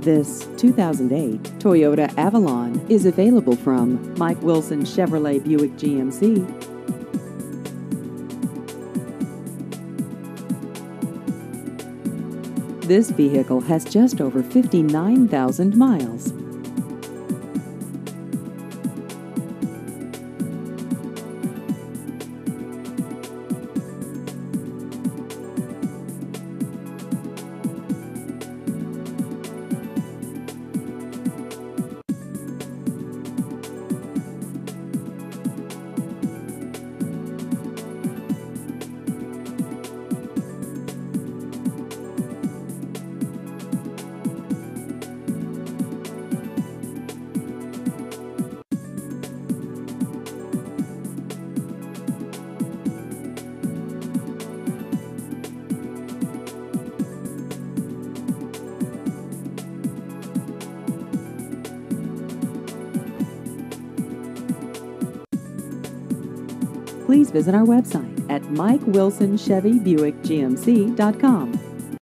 This 2008 Toyota Avalon is available from Mike Wilson Chevrolet Buick GMC. This vehicle has just over 59,000 miles. Please visit our website at MikeWilsonChevyBuickGMC.com.